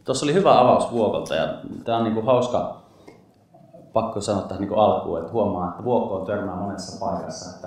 Tuossa oli hyvä avaus Vuokolta ja tämä on niinku hauska, pakko sanoa tähän niinku alkuun, että huomaa, että Vuokkoon törmää monessa paikassa.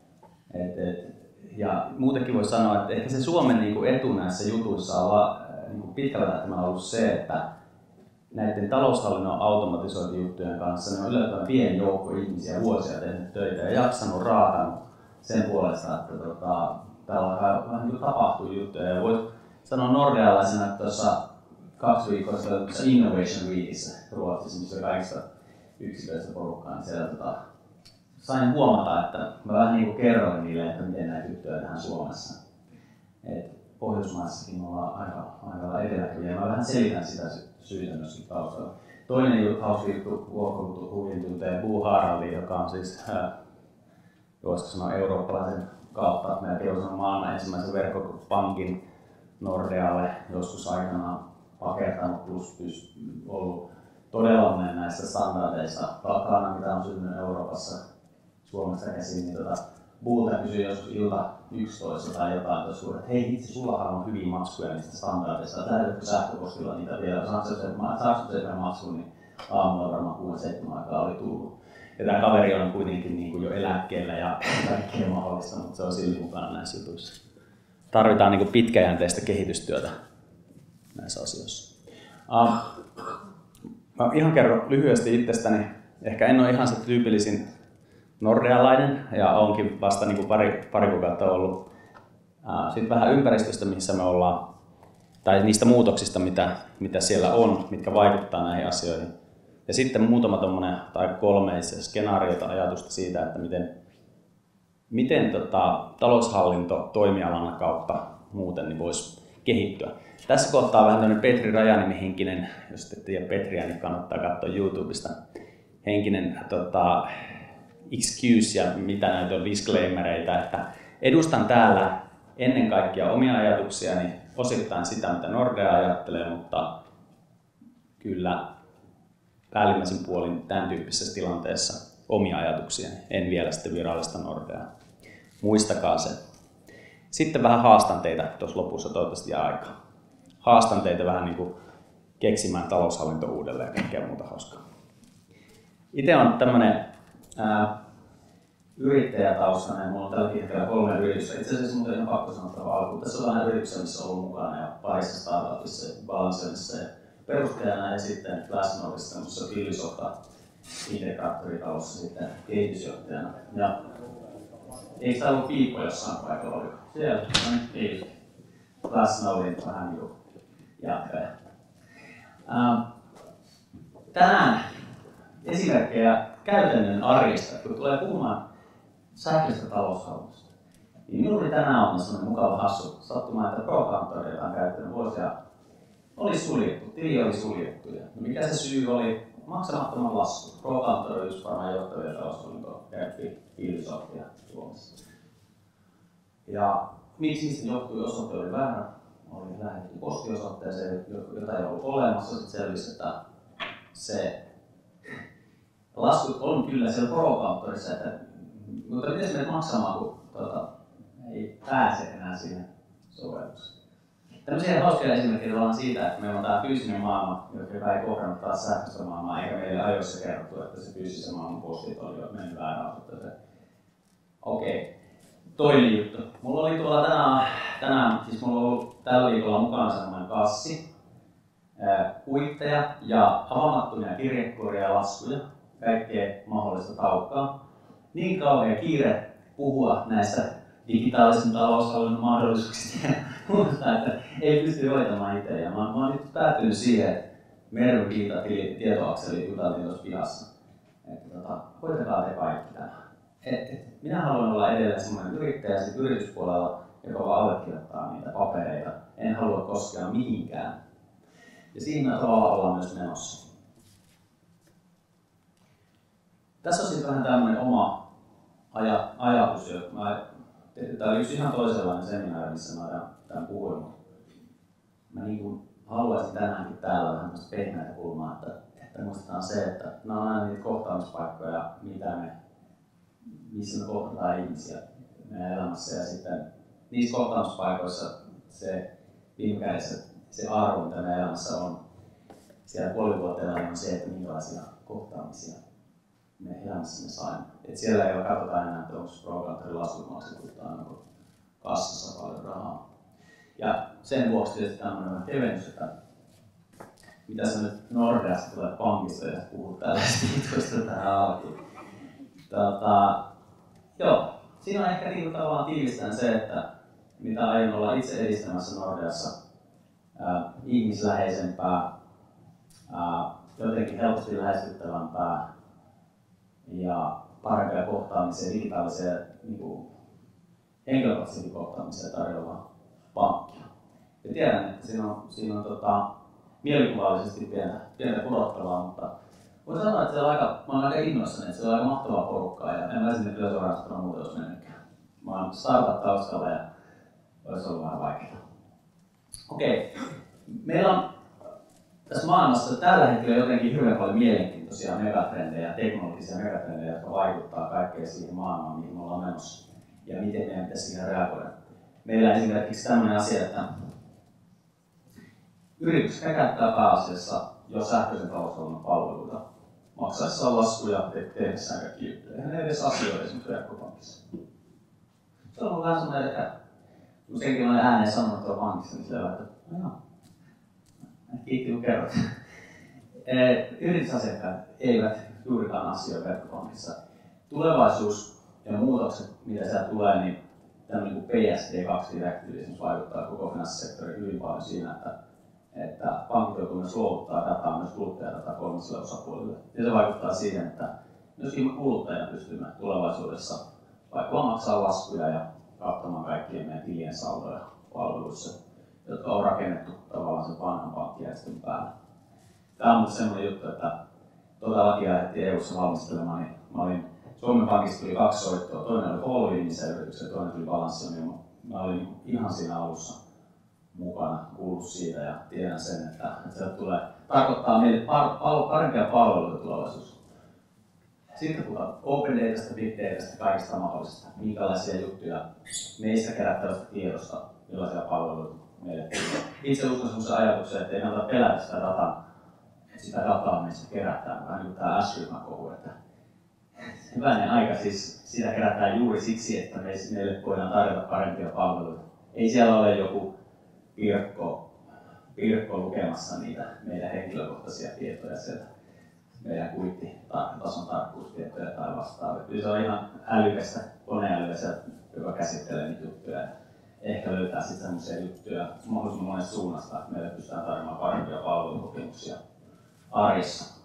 Ja muutenkin voi sanoa, että ehkä se Suomen niinku etu näissä jutuissa on niinku pitkällä tähtäimellä ollut se, että näiden taloushallinnon automatisointijuttujen kanssa ne on yllättävän pieni joukko ihmisiä vuosia tehnyt töitä ja jaksanut raatanut sen puolesta, että täällä alkaa vähän niin tapahtuu juttuja. Ja voisi sanoa nordealaisena, että tuossa 2 viikkoa sitten Innovation Weekissä Ruotsissa, missä kaikista yksiköistä porukkaa, niin siellä sain huomata, että mä vähän niin kuin kerroin niille, että miten näitä juttuja tehdään Suomessa. Et Pohjoismaissakin ollaan aika edelläkävijä. Mä vähän selitän sitä syytä myöskin taustalla. Toinen hauska juttu, Vuokko hyvin tuntee Bo Haraldi, joka on siis, voisiko sanoa eurooppalaisen kautta, melkein voisi sanoa maailman ensimmäisen verkkopankin Nordealle joskus aikanaan pakertanut plus ollut todella monen näistä standardeista takana, mitä on syntynyt Euroopassa Suomesta käsin. Niin Boolta kysyi joskus ilta 11 tai jotain tuossa, että hei itse, sullahan on hyviä matskuja niistä standardeista. Lähetätkö sähköpostilla niitä vielä? Saatko se matskun, niin aamulla varmaan 6-7 aikaa oli tullut. Ja tämä kaveri on kuitenkin niin kuin jo eläkkeellä ja kaikkea mahdollista, mutta se on silti mukana näissä jutuissa. Tarvitaan niin kuin pitkäjänteistä kehitystyötä näissä asioissa. Mä ihan kerron lyhyesti itsestäni. Ehkä en ole ihan se tyypillisin nordealainen ja onkin vasta niin kuin pari kuukautta ollut. Sitten vähän ympäristöstä, missä me ollaan, tai niistä muutoksista, mitä siellä on, mitkä vaikuttaa näihin asioihin. Ja sitten muutama tommonen, tai 3 skenaariota ajatusta siitä, että miten taloushallinto toimialan kautta muuten niin voisi kehittyä. Tässä kohtaa vähän tämmöinen Petri Rajanimi henkinen, jos ette tiedä Petriä, niin kannattaa katsoa YouTubesta, henkinen excuse ja mitä näitä on disclaimereita, että edustan täällä ennen kaikkea omia ajatuksiani, osittain sitä mitä Nordea ajattelee, mutta kyllä päällimmäisin puolin tämän tyyppisessä tilanteessa omia ajatuksia, en vielä sitten virallista Nordeaa. Muistakaa se. Sitten vähän haastan teitä tuossa lopussa, toivottavasti jää aikaa. Haastan teitä vähän niin kuin keksimään taloushallinto uudelleen ja kaikkea muuta hauskaa. Itse on tämmöinen yrittäjätaustainen, mulla on tällä hetkellä 3 yritystä. Itse asiassa muuten ihan pakko sanottava alkuun. Tässä on vähän yrityksiä, missä on ollut mukana ja parissa startupissa, Balanceonissa ja perustajana ja sitten Glassnodeissa tämmöisessä Filosofta integraattoritalossa sitten kehitysjohtajana. Ja eikö täällä ollut Piippo jossain paikalla, oliko? Siellä, ei. Glassnodein vähän niin kuin jatkaja. Tänään esimerkkejä käytännön arjesta, kun tulee puhumaan sähköisestä taloushallinnosta. Niin minulla oli tänään on sellainen mukava hassu sattuma, että ProCounter, jota on käyttänyt vuosia, oli suljettu, tili oli suljettu. Ja mikä se syy oli? Maksamattoman lasku. ProCounter on yksi varmaan johtavia taloushallintoa, käytti Filosofia Suomessa. Ja miksi niistä johtui? Osoite oli väärä. Oli lähetetty postiosoitteeseen, jota ei ollut olemassa. Sitten selvisi, että se laskut on kyllä siellä ProCounterissa, mutta miten se menet maksamaan, kun ei pääse enää siihen sovellukseen. Tällaisia hauskoja esimerkkejä on siitä, että meillä on tämä fyysinen maailma, joka ei kohdannut taas sähköistä maailmaa, eikä meille ajoissa kerrottu, että se fyysisen maailman postit oli jo mennyt väärään osoitteeseen. Okei. Toinen juttu. Mulla oli tuolla tänään siis mulla on ollut tällä viikolla mukana sellainen kassi, kuitteja ja avaamattomia kirjekuoria ja laskuja, kaikkea mahdollista taukkaa. Niin kauhean kiire puhua näistä digitaalisen taloushallinnon mahdollisuuksista ja muusta, että ei pysty hoitamaan itse. Ja mä oon nyt päätynyt siihen, että Merun tietoakseli juteltiin tuossa pihassa, että hoitakaa te kaikki tämä. Minä haluan olla edelleen sellainen yrittäjä sit yrityspuolella, joka vaan allekirjoittaa niitä papereita. En halua koskea mihinkään. Ja siinä tavalla ollaan myös menossa. Tässä on sitten vähän tämmöinen oma ajatus. Tämä oli yksi ihan toisenlainen seminaari, missä mä tämän puhuin. Mä niin haluaisin tänäänkin täällä vähän pehmeää kulmaa, että muistetaan se, että nämä on aina niitä kohtaamispaikkoja, missä me kohdataan ihmisiä meidän elämässä. Ja sitten niissä kohtaamispaikoissa se viime kädessä se arvo, mitä meidän elämässä on siellä puolivuoteella, on se, että minkälaisia kohtaamisia me elämässämme saimme. Et siellä ei ole katsota enää, että onko ProCountry laskut maksettu tai onko kassassa paljon rahaa. Ja sen vuoksi tietysti tämmöinen kevennys, että mitä sä nyt Nordeasta tulee pankista ja puhut tällaista jutuista tähän alkuun. Joo, siinä on ehkä niin tavallaan tiivistään se, että mitä aion olla itse edistämässä Nordeassa, ihmisläheisempää, jotenkin helposti lähestyttävämpää ja parempia kohtaamisia, digitaalisia niin henkilökohtaisia kohtaamisia tarjoavaa pankkia. Ja tiedän, että siinä on mielikuvallisesti pientä kurottavaa, mutta voin sanoa, että mä olen aika innoissani, että se on aika mahtavaa porukkaa ja en mä sinne kyllä suoraan sanoa muuta, jos mennytkään. Mä oon startup-taustalla ja olisi ollut vähän vaikeaa. Okei. Meillä on tässä maailmassa tällä hetkellä jotenkin hyvin paljon mielenkiintoisia megatrendejä, teknologisia megatrendejä, jotka vaikuttaa kaikkeen siihen maailmaan, mihin me ollaan menossa ja miten meidän pitäisi siihen reagoida. Meillä on esimerkiksi tämmöinen asia, että yritykset käyttää pääasiassa jo sähköisen taloushallinnon palveluita, maksaessaan laskuja, tehdessään kaikki juttuja. Eihän ne edes asioida esimerkiksi verkkopankissa. Se on ollut vähän semmoinen, että kun senkin olen ääneen sanonut tuolla pankissa, niin sillä että no joo, kiitti kun kerrot. Yritysasiakkaat eivät juurikaan asioi verkkopankissa. Tulevaisuus ja muutokset, mitä sieltä tulee, niin tämmöinen kuin PSD2-direktiivi vaikuttaa koko finanssisektoriin hyvin paljon siinä, että pankit joutuu myös luovuttaa dataa, myös kuluttajadataa kolmaselle osapuolelle. Ja se vaikuttaa siihen, että myöskin kuluttajana pystymme tulevaisuudessa vaikka maksaa laskuja ja katsomaan kaikkien meidän tilien saldoja palveluissa, jotka on rakennettu tavallaan sen vanhan pankkijärjestelmän päälle. Tämä on myös sellainen juttu, että tuota lakia lähdettiin EU-ssa valmistelemaan, niin mä olin Suomen Pankista tuli 2 soittoa. Toinen oli Holloway-nimisen yrityksen ja toinen tuli Balanssioniin. Mä olin ihan siinä alussa mukana, kuullut siitä ja tiedän sen, että se tarkoittaa meille parempia palveluita tulevaisuudessa. Sitten puhutaan open datasta, big datasta, kaikista mahdollisista, minkälaisia juttuja meistä kerättävästä tiedosta, millaisia palveluita meille tulee. Itse uskon sellaisen ajatuksen, että ei kannata pelätä sitä dataa meistä kerätään, vähän niin kuin tämä S-ryhmäkohu, että hyvänen aika siis sitä kerätään juuri siksi, että meille voidaan tarjota parempia palveluita. Ei siellä ole joku Pirkko lukemassa niitä meidän henkilökohtaisia tietoja sieltä, meidän kuittitason tarkkuustietoja tai vastaavia. Kyllä se on ihan älykästä koneälyä, joka käsittelee niitä juttuja ja ehkä löytää sitten sellaisia juttuja mahdollisimman monesta suunnasta, että meille pystytään tarjoamaan parempia palvelukokemuksia arjessa.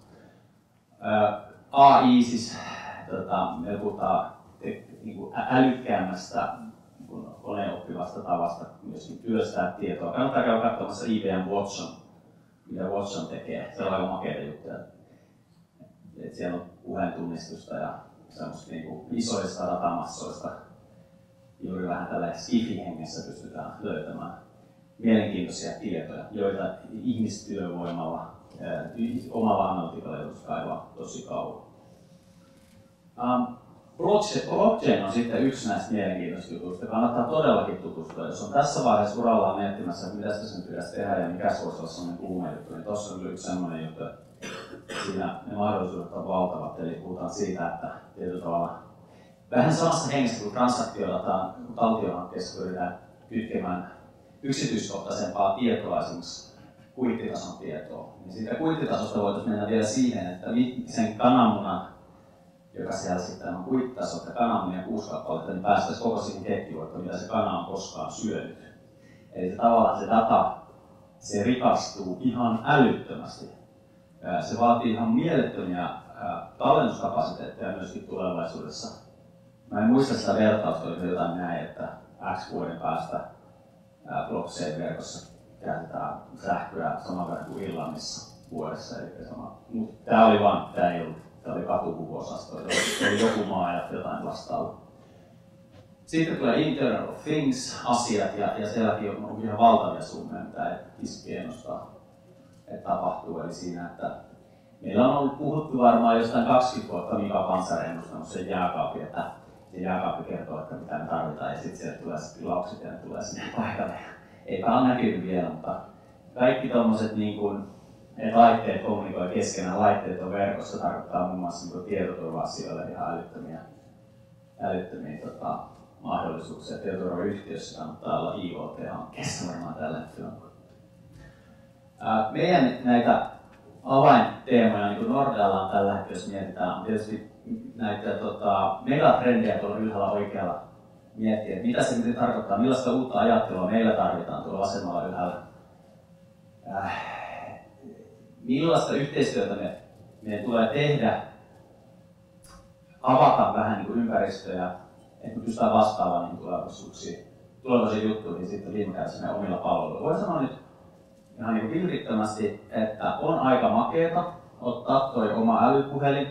AI siis, me puhutaan älykkäämmästä koneoppivasta tavasta myöskin työstää tietoa. Kannattaa käydä katsomassa IBM Watson, mitä Watson tekee. Se on aika makeita juttuja. Et siellä on puheentunnistusta ja semmoista isoista datamassoista juuri vähän tällä skifi-hengessä pystytään löytämään mielenkiintoisia tietoja, joita ihmistyövoimalla, omalla analytiikalla joutuisi kaivaa tosi kauan. Blockchain on sitten yksi näistä mielenkiintoisista jutuista. Kannattaa todellakin tutustua. Jos on tässä vaiheessa urallaan miettimässä, että mitä sitä pitäisi tehdä ja mikä se voisi olla sellainen kuumejuttu, niin tuossa on kyllä yksi sellainen juttu, että siinä ne mahdollisuudet on valtavat. Eli puhutaan siitä, että tietyllä tavalla vähän samassa hengessä kuin transaktiodataan, kun taltiohankkeessa pyritään kytkemään yksityiskohtaisempaa tietoa, esimerkiksi kuittitason tietoa. Niin siitä kuittitasosta voitaisiin mennä vielä siihen, että sen kananmunan, joka siellä sitten on kuittitaso ja kananmunia 6 kappaletta, niin päästäisiin koko siihen ketjuun, että mitä se kana on koskaan syönyt. Eli tavallaan se data, se rikastuu ihan älyttömästi. Se vaatii ihan mielettömiä tallennuskapasiteetteja myöskin tulevaisuudessa. Mä en muista sitä vertausta, oliko jotain näin, että X vuoden päästä blockchain-verkossa käytetään sähköä saman verran kuin Irlannissa vuodessa. Mutta tämä oli vaan, tämä ei ollut. Tämä oli katupukuosasto, oli joku maa ja jotain vastaavaa. Sitten tulee Internet of Things-asiat ja sielläkin on ihan valtavia summia, mitä iski ennustaa, että tapahtuu. Eli siinä, että meillä on ollut puhuttu varmaan jostain 20 vuotta, mikä on Panzer ennustanut sen jääkaapin, että se jääkaappi kertoo, että mitä me tarvitaan ja sitten sieltä tulee tilaukset ja ne tulee sinne paikalle. Eipä ole näkynyt vielä, mutta kaikki tommoset niin kuin, että laitteet kommunikoi keskenään, laitteet on verkossa, tarkoittaa muun muassa niin tietoturva-asioille ihan älyttömiä mahdollisuuksia. Tietoturvayhtiössä kannattaa olla IoT-hankkeessa varmaan tällä hetkellä. Meidän näitä avainteemoja, niin kuin Nordealla on tällä hetkellä, jos mietitään, on tietysti näitä megatrendejä tuolla ylhäällä oikealla miettiä, että mitä se tarkoittaa, millaista uutta ajattelua meillä tarvitaan tuolla vasemmalla ylhäällä. Millaista yhteistyötä meidän tulee tehdä, avata vähän niin kuin ympäristöjä, että me pystytään vastaamaan niin tulevaisuuden juttuihin sitten viime kädessä meidän omilla palveluilla. Voin sanoa nyt ihan niin vilpittömästi, että on aika makeeta ottaa toi oma älypuhelin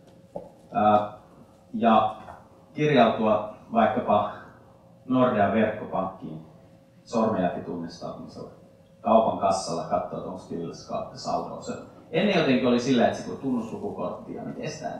ja kirjautua vaikkapa Nordean verkkopankkiin sormenjälkitunnistautumisella kaupan kassalla, katsoa, onko tilillässä kautta saldoa. Ennen jotenkin oli sillä, että se tunnuslukukortti ja miten sitä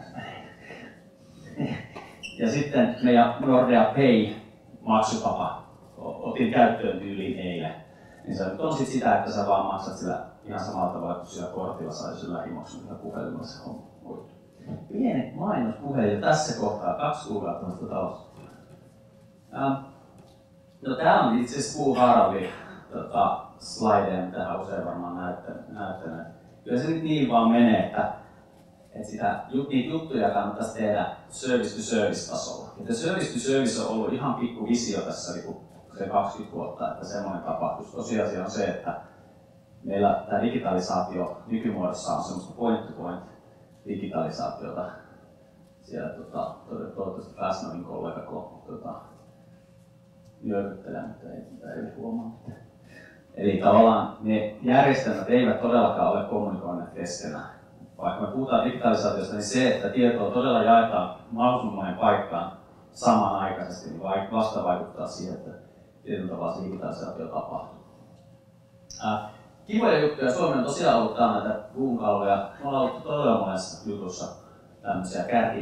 ja sitten meidän Nordea Pay-maksutapa otin käyttöön tyyliin eilen. Niin se on sit sitä, että sä vaan maksat sillä ihan samalla tavalla, kun sillä kortilla sai sillä lähimaksun ja puhelimella se homma hoituu. Pieni mainospuhelin tässä kohtaa 2 kuukautta vasta talossa. No tää on itse asiassa puuharvi slideja, mitä hän usein varmaan näyttänyt. Kyllä se nyt niin vaan menee, että niitä juttuja kannattaisi tehdä service to service tasolla. Ja service to service on ollut ihan pikku visio tässä se 20 vuotta, että semmoinen tapahtuisi. Tosiasia on se, että meillä tämä digitalisaatio nykymuodossa on semmoista point-to-point digitalisaatiota. Siellä toivottavasti Fastnovin kollega nyökyttelee, mutta ei huomaa mitään. Eli tavallaan ne järjestelmät eivät todellakaan ole kommunikoineet keskenään. Vaikka me puhutaan digitalisaatiosta, niin se, että tietoa todella jaetaan mahdollisimman monen paikkaan samanaikaisesti, niin vasta vaikuttaa siihen, että tietyllä tavalla se digitalisaatio tapahtuu. Kivoja juttuja. Suomi on tosiaan ollut näitä boom-kalvoja. Me ollaan ollut todella monessa jutussa tämmöisiä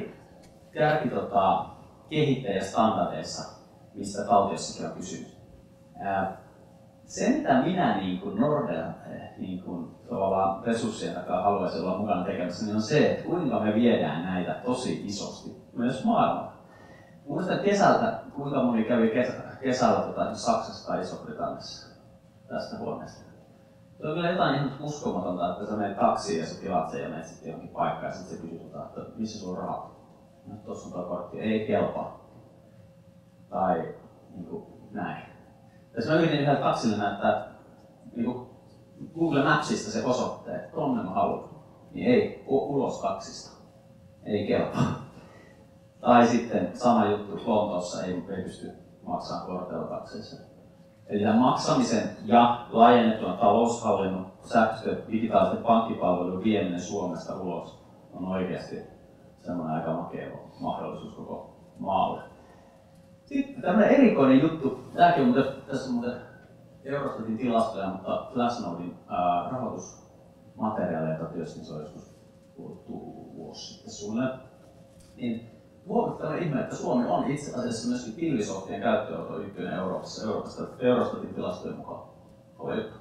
kehittäjästandardeissa, mistä Tautiossakin on kysymys. Se, mitä minä Nordean resurssien takaa haluaisin olla mukana tekemässä, niin on se, että kuinka me viedään näitä tosi isosti myös maailmalla. Muistan kesältä, kuinka moni kävi kesällä Saksassa tai Iso-Britanniassa tästä huoneesta. Se on kyllä jotain ihan uskomatonta, että sä menet taksiin ja sä tilaat sen ja menet sitten johonkin paikkaan ja sitten se kysyy sulta, että missä sulla on rahat? No, tossa on tuo kortti, ei kelpaa. Tai näin. Tässä mä yritin yhdellä taksille näyttää Google Mapsista se osoitteen, että tonne mä haluan. Niin ei, ulos taksista. Ei kelpaa. Tai sitten sama juttu, Lontoossa ei pysty maksamaan kortilla takseissa. Eli tämän maksamisen ja laajennetun taloushallinnon sähköisten digitaalisten pankkipalvelujen vieminen Suomesta ulos on oikeasti semmoinen aika makea mahdollisuus koko maalle. Sitten tämmöinen erikoinen juttu, tämäkin on tässä on muuten Eurostatin tilastoja, mutta Glassnodein rahoitusmateriaaleja, joita työstin se on joskus vuosi sitten suunnilleen. Niin huomattava ihme, että Suomi on itse asiassa myöskin pilvisoftien käyttöönoton ykkönen Euroopassa Eurostatin tilastojen mukaan. Kova juttu.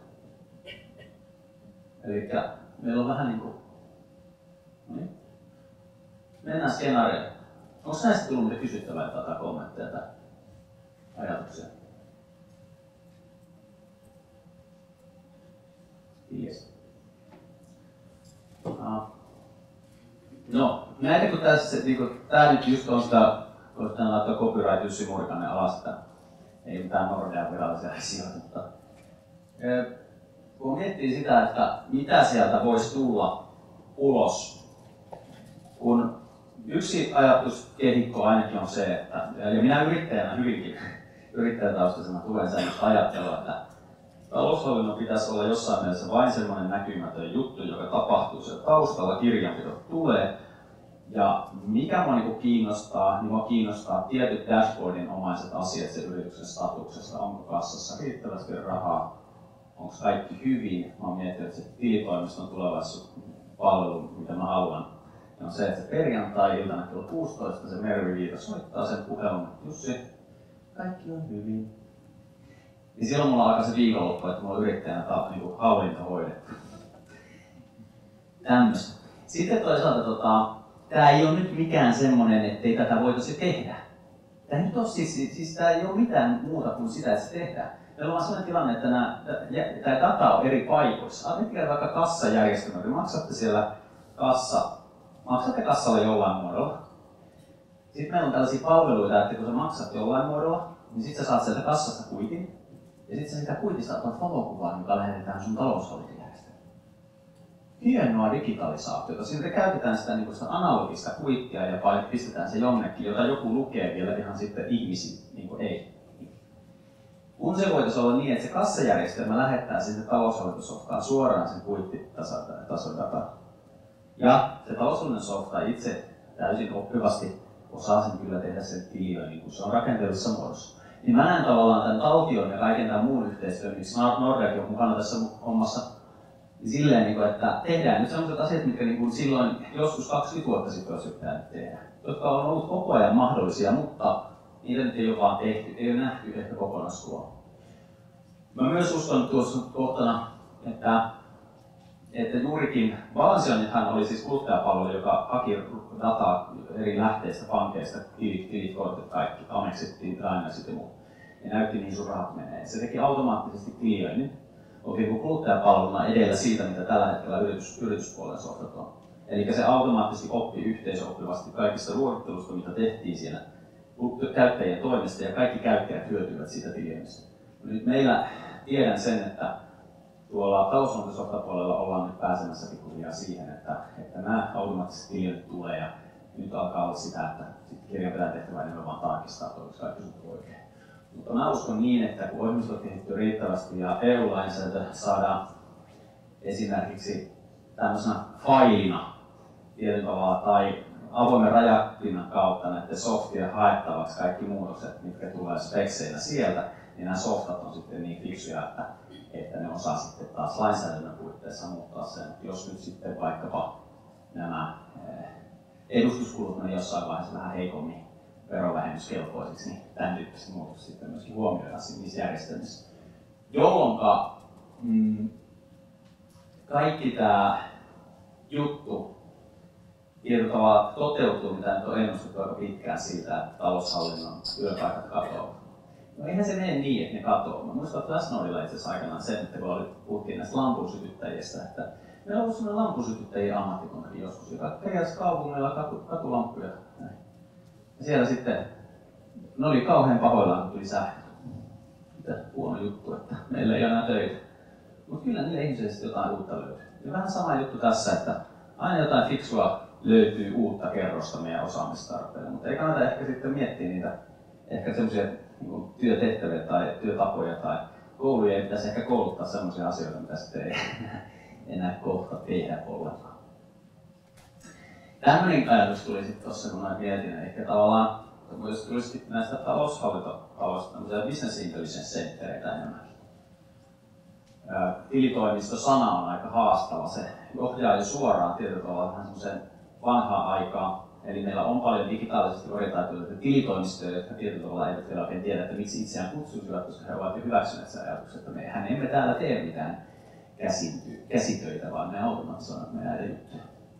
Elikkä meillä on vähän niinku... Niin. Mennään skenaarioon. Onko näistä tullut muuten kysyttävää tai kommentteja tai ajatuksia? Yes. No, näitä kun tässä, tää nyt just on sitä, voisi tänne laittaa copyright Jussi Murikanen alas, että ei mitään Nordean virallisia asioita, mutta kun miettii sitä, että mitä sieltä voisi tulla ulos, kun yksi ajatuskehikko ainakin on se, että, ja minä yrittäjänä hyvinkin, yrittäjätaustaisena tuen sellaista ajattelua, että taloushallinnon pitäisi olla jossain mielessä vain sellainen näkymätön juttu, joka tapahtuu siellä taustalla, kirjanpito tulee. Ja mikä minua kiinnostaa, niin minua kiinnostaa tietyt dashboardin omaiset asiat sen yrityksen statuksesta, onko kassassa riittävästi rahaa, onko kaikki hyvin. Mä oon miettinyt, että se tilitoimiston tulevaisuuspalvelu, mitä mä haluan, on se, että se perjantai-iltana kello 16 se Mervi Viita soittaa sen puhelun, Jussi, kaikki on hyvin. Niin silloin mulla alkaa se viikonloppu, että mulla on yrittäjänä niin hallinto hoidettu. Tämmöistä. Sitten toisaalta tää ei ole nyt mikään semmonen, ettei tätä voitaisi tehdä. Tää nyt on siis tää ei ole mitään muuta kuin sitä, että se tehdään. Meillä on vaan sellainen tilanne, että tämä data on eri paikoissa. Miettikää vaikka kassajärjestelmä, kun maksatte siellä maksatte kassalla jollain muodolla. Sitten meillä on tällaisia palveluita, että kun sä maksat jollain muodolla, niin sitten sä saat sieltä kassasta kuitin. Ja sitten sä sitä kuitista otat valokuvaa, joka lähetetään sun taloushallintojärjestelmään. Hienoa digitalisaatiota. Siinä käytetään sitä, sitä analogista kuittia ja pistetään se jonnekin, jota joku lukee vielä ihan sitten ihmisiin, niin kuin ei. Kun se voitaisiin olla niin, että se kassajärjestelmä lähettää sinne taloushallintosoftaan suoraan sen kuittitasodatan. Ja se taloushallinnosofta itse täysin oppivasti osaa sen kyllä tehdä sen tilioinnin, kun se on rakenteellisessa muodossa. Niin mä näen tavallaan tämän Taltion ja kaiken tämän muun yhteistyön, miksi Nordea on mukana tässä hommassa, niin silleen, että tehdään nyt sellaiset asiat, mitkä silloin joskus 20 vuotta sitten olisi pitänyt tehdä, jotka on ollut koko ajan mahdollisia, mutta niitä nyt ei ole vaan tehty, ei ole nähty ehkä kokonaiskuva. Mä myös uskon tuossa kohtana, että juurikin Balansioinnithan oli siis kuluttajapalvelu, joka haki dataa eri lähteistä, pankeista, tilit, kortit, kaikki, Amexit, Diners ja muut. Ja näytti mihin sun rahat menee. Se teki automaattisesti tilioinnin. Oltiin kuluttajapalveluna edellä siitä, mitä tällä hetkellä yrityspuolen softat on. Eli se automaattisesti oppi yhteisoppivasti kaikista luokittelusta, mitä tehtiin siinä käyttäjien toimesta, ja kaikki käyttäjät hyötyvät siitä tilioinnista. Nyt meillä tiedän sen, että tuolla taloushallinto-softapuolella ollaan nyt pääsemässä pikkuhiljaa siihen, että nämä automaattiset tilioinnit tulee, ja nyt alkaa olla sitä, että kirjanpidän tehtävä enemmän vaan tarkistaa, että olisi kaikki suttu oikein. Mutta mä uskon niin, että kun ohjelmisto kehittyy riittävästi ja EU-lainsäädäntö saadaan esimerkiksi tämmöisenä failina tietyllä tavalla tai avoimen rajapinnan kautta näiden softien haettavaksi kaikki muutokset, mitkä tulee spekseinä sieltä, niin nämä softat on sitten niin fiksuja, että ne osaa sitten taas lainsäädännön puitteissa muuttaa sen. Jos nyt sitten vaikkapa nämä edustuskulut on jossain vaiheessa vähän heikommin verovähennyskelpoisiksi, niin tämän tyyppiset muutokset sitten myöskin huomioidaan niissä järjestelmissä. Jolloinka kaikki tämä juttu tietyllä tavalla toteutuu, mitä nyt on ennustettu aika pitkään siitä, että taloushallinnon työpaikat katoavat. No eihän se mene niin, että ne katoaa. Mä muistan Flashnodeilla itse asiassa aikanaan sen, että kun puhuttiin näistä lampunsytyttäjistä, että meillä on ollut sellainen lampunsytyttäjien ammattikuntakin joskus, joka keräsi kaupungilla katulamppuja. Ja siellä sitten, ne oli kauhean pahoillaan, kun tuli sähkö. Mitä huono juttu, että meillä ei ole enää töitä. Mutta kyllä niille ihmisille sitten jotain uutta löytyy. Ja vähän sama juttu tässä, että aina jotain fiksua löytyy uutta kerrosta meidän osaamistarpeille, mutta ei kannata ehkä sitten miettiä niitä ehkä semmoisia niin työtehtäviä tai työtapoja tai kouluja ei pitäisi ehkä kouluttaa semmoisia asioita, mitä sitten ei enää kohta tehdä ollenkaan. Tämmöinen ajatus tuli sitten tuossa, kun mä mietin, ehkä tavallaan, jos tulisi näistä taloushallintotaloista tämmöisiä business intelligence centereitä enemmän. Tilitoimisto-sana on aika haastava, se ohjaa jo suoraan tietyllä tavalla vähän semmoiseen vanhaan aikaan. Eli meillä on paljon digitaalisesti orientaatioita tilitoimistoja, jotka tietyllä tavalla eivät vielä oikein tiedä, että miksi itseään kutsuisivat, koska he ovat jo hyväksyneet sen ajatuksen, että mehän emme täällä tee mitään käsitöitä, vaan me automatisoimme meidän juttuja.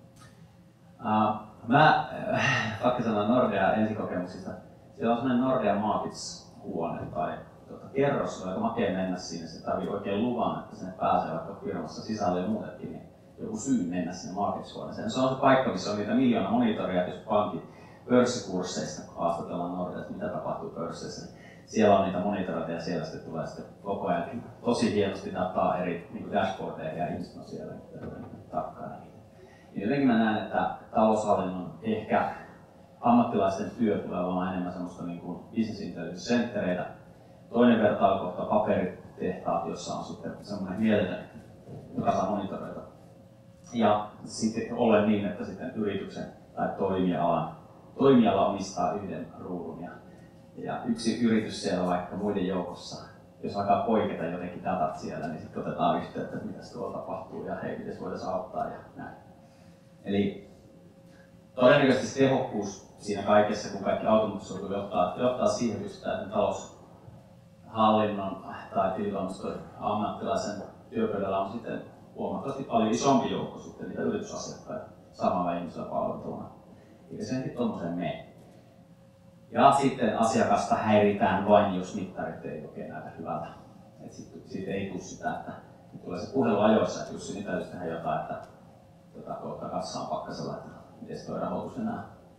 Mä vaikka sanon Nordea ensikokemuksista, siellä on sellainen Nordea Markets-huone tai kerros, on aika makea mennä sinne, se tarvii oikein luvan, että sinne pääsee vaikka firmassa sisälle ja muutenkin, niin joku syy mennä sinne Markets-huoneeseen. Se on se paikka, missä on niitä miljoona monitoria, jos pankin pörssikursseista, kun haastatellaan Nordeasta, mitä tapahtuu pörsseissä. Siellä on niitä monitoreita ja siellä sitten tulee sitten koko ajan tosi hienosti dataa eri niin dashboardeja ja ihmiset on siellä tarkkaan. Jotenkin mä näen, että taloushallinnon ehkä ammattilaisten työ tulee olemaan enemmän semmoista niin kuin business intelligence centereitä. Toinen vertailukohta paperitehtaat, jossa on sitten semmoinen mieletön, joka saa monitoroida. Ja sitten ollen niin, että sitten yrityksen tai toimiala omistaa yhden ruudun ja yksi yritys siellä vaikka muiden joukossa. Jos alkaa poiketa jotenkin datat siellä, niin sitten otetaan yhteyttä, että mitä tuolla tapahtuu ja hei, miten voitaisiin auttaa ja näin. Eli todennäköisesti tehokkuus siinä kaikessa, kun kaikki automatisoituu, johtaa siihen, että taloushallinnon hallinnon tai tilitoimiston ammattilaisen työpöydällä on sitten huomattavasti paljon isompi joukko sitten niitä yritysasiakkaita samalla ihmisellä palveltuna. Eikä se nyt tommoseen mene. Ja sitten asiakasta häiritään vain, jos mittarit ei oikein näytä hyvältä. Siitä ei tule sitä, että tulee se puhelu ajoissa, että Jussi, niin täytyisi tehdä jotain, että kohta kassaan pakkasella, että miten se toi rahoitus enää.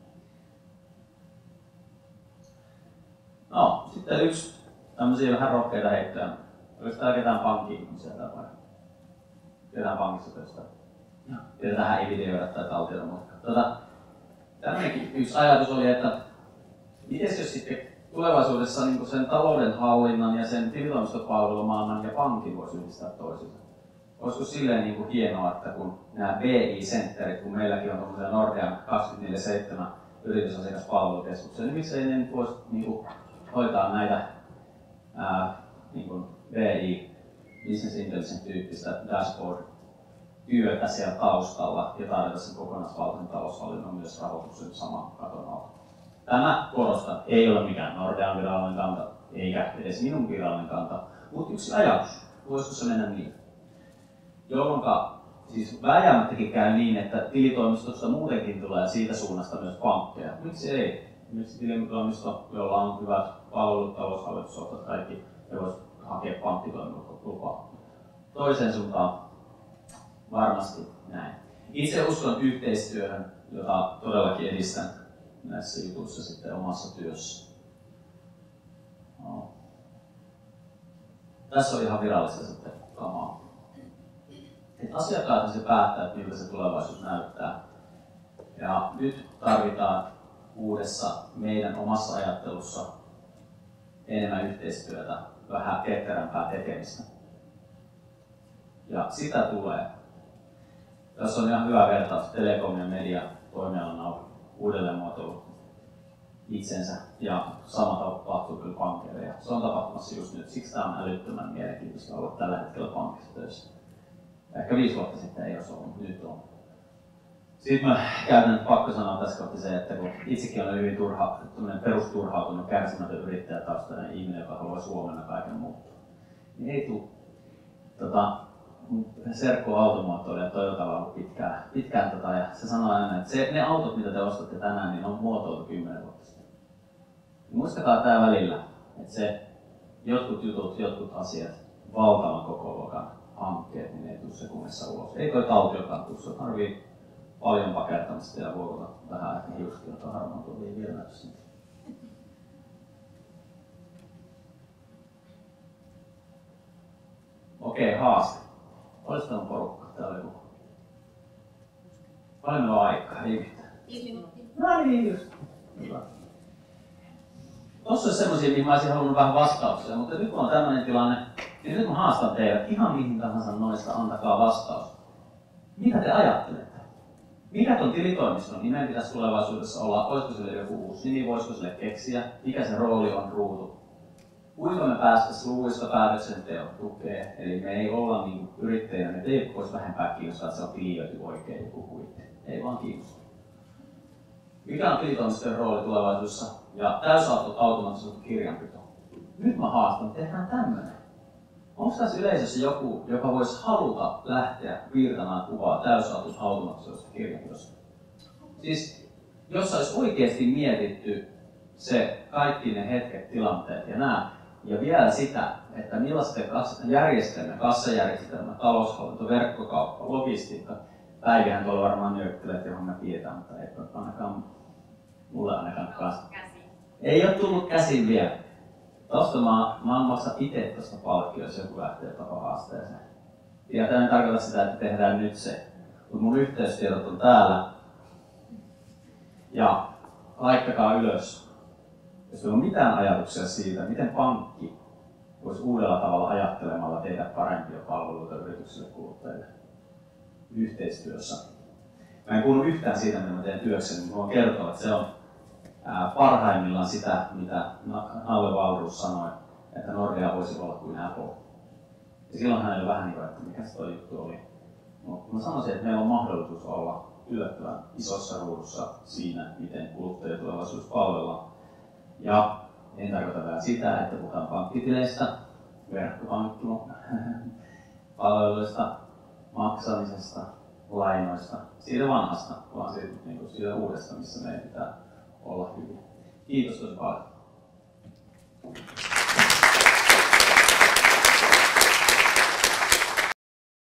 No, sitten yksi tämmöisiä vähän rohkeita heittoja. Oliko täällä ketään pankki-ihmisiä täällä vai? Ketään pankissa töistä? Ja tähän ei videoida tai taltioida, mutta tämmöinenkin yksi ajatus oli, että miten jos sitten tulevaisuudessa niin sen taloudenhallinnan ja sen tilitoimistopalvelumaailman ja pankin voisi yhdistää toisiinsa? Olisiko silleen niin kuin hienoa, että kun nämä BI-sentterit, kun meilläkin on tuollaisia Nordean 24/7 yritysasiakaspalvelukeskuksia, niin miksei ne nyt voisi niin kuin hoitaa näitä niin kuin BI, Business Intelligence-tyyppistä dashboard-työtä siellä taustalla ja tarjota sen kokonaisvaltaisen taloushallinnon myös rahoituksen saman katon alla. Tämä, korostan, ei ole mikään Nordean virallinen kanta, eikä edes minun virallinen kanta, mutta yksi ajatus, voisiko se mennä niin? Jolloinka siis vääjäämättäkin käy niin, että tilitoimistosta muutenkin tulee siitä suunnasta myös pankkeja. Miksi ei? Miksi tilitoimisto, jolla on hyvät palvelut, taloushallitussohtat kaikki, ja voisi hakea pankkitoimilupaa? Toiseen suuntaan varmasti näin. Itse uskon yhteistyöhön, jota todellakin edistän näissä jutuissa sitten omassa työssä. No. Tässä on ihan virallista sitten kamaa. Asiakkaat se päättää, että miltä se tulevaisuus näyttää. Ja nyt tarvitaan uudessa meidän omassa ajattelussa enemmän yhteistyötä, vähän ketterämpää tekemistä. Ja sitä tulee. Tässä on ihan hyvä vertaus. Telekom ja media toimialana on uudelleenmuotoilu itsensä ja sama tapahtuu kyllä pankkeille. Ja se on tapahtumassa just nyt. Siksi tämä on älyttömän mielenkiintoista olla tällä hetkellä pankissa töissä. Ehkä 5 vuotta sitten ei olisi ollut, nyt on. Sitten mä käytän pakko sanoa tässä kohti se, että kun itsekin olen hyvin perusturhautunut, kärsimätön yrittäjätaustainen ihminen, joka haluaisi huomenna kaiken muuttua, niin ei tule. Serkku on automuotoilija Toyotalla ollut pitkään ja se sanoo aina, että ne autot, mitä te ostatte tänään, niin on muotoiltu 10 vuotta sitten. Muistakaa tää välillä, että se jotkut jutut, jotkut asiat, valtavan kokoluokan hankkeet, niin ei tule sekunnissa ulos. Ei toi tautiokaan tule, se tarvii paljon pakertamista ja vuokota vähän ehkä hiuskia, jota harmaan tuli vielä sinne. Okei, haaste. Olis täällä porukka? Täällä joku. Paljon meillä on aikaa, ei mitään. 5 minuuttia. No niin, just. Hyvä. Tossa olisi semmosia, mihin mä olisin halunnut vähän vastauksia, mutta nyt kun on tämmöinen tilanne, niin nyt mä haastan teidät ihan mihin tahansa noista, antakaa vastaus. Mitä te ajattelette? Mikä ton tilitoimiston nimen pitäisi tulevaisuudessa olla? Olisiko sille joku uusi nimi? Voisiko sille keksiä? Mikä se rooli on ruutu? Kuinka me päästäisiin luvuista päätöksenteon tukeen? Eli me ei olla niin yrittäjänä, me ei voisi vähempää kiinnostaa, että se on tilioitu oikein joku kuitti. Ei vaan kiinnostaa. Mikä on tilitoimistojen rooli tulevaisuudessa? Ja täysautomatisoitu kirjanpito. Nyt mä haastan, tehdään tämmönen. Onko tässä yleisössä joku, joka voisi haluta lähteä piirtämään kuvaa täysautomatisoidusta kirjanpidosta? Siis, jos olisi oikeasti mietitty se kaikki ne hetket, tilanteet ja nämä, ja vielä sitä, että millaisten järjestelmä, kassajärjestelmä, taloushallinto, verkkokauppa, logistiikka, Päivihän tuolla varmaan nyökkelee, johon mä tiedän, mutta ei ainakaan mulle ainakaan kanssa. Ei ole tullut käsin vielä. Tosta mä maksan itse tosta palkkioa, jos joku lähtee tuohon haasteeseen. Ja tämä ei tarkoita sitä, että tehdään nyt se. Mutta mun yhteystiedot on täällä. Ja laittakaa ylös. Jos ei ole mitään ajatuksia siitä, miten pankki voisi uudella tavalla ajattelemalla tehdä parempia palveluita yrityksille kuluttajille yhteistyössä. Mä en kuulu yhtään siitä, mitä mä teen työkseni, mutta voin kertoa, että se on parhaimmillaan sitä, mitä Nalle Wahlroos sanoi, että Nordea voisi olla kuin Apple. Ja silloin hän oli vähän niin kuin, että mikä se toi juttu oli. Mutta mä sanoisin, että meillä on mahdollisuus olla yllättävän isossa ruudussa siinä, miten kuluttajia tulevaisuudessa palvellaan. Ja En tarkoita vielä sitä, että puhutaan pankkitileistä, verkkopankkipalveluista, maksamisesta, lainoista, siitä vanhasta, vaan siitä uudesta, missä meidän pitää olla hyviä. Kiitos tosi paljon.